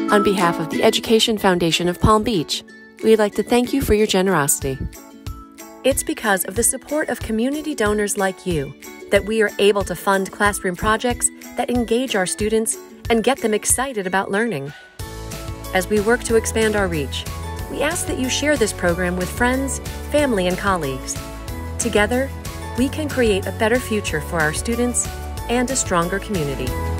On behalf of the Education Foundation of Palm Beach, we'd like to thank you for your generosity. It's because of the support of community donors like you that we are able to fund classroom projects that engage our students and get them excited about learning. As we work to expand our reach, we ask that you share this program with friends, family, and colleagues. Together, we can create a better future for our students and a stronger community.